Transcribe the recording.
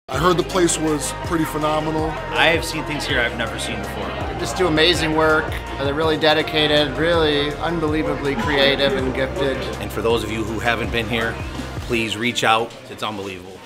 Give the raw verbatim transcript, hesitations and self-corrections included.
I heard the place was pretty phenomenal. I have seen things here I've never seen before. They just do amazing work. They're really dedicated, really unbelievably creative and gifted. And for those of you who haven't been here, please reach out. It's unbelievable.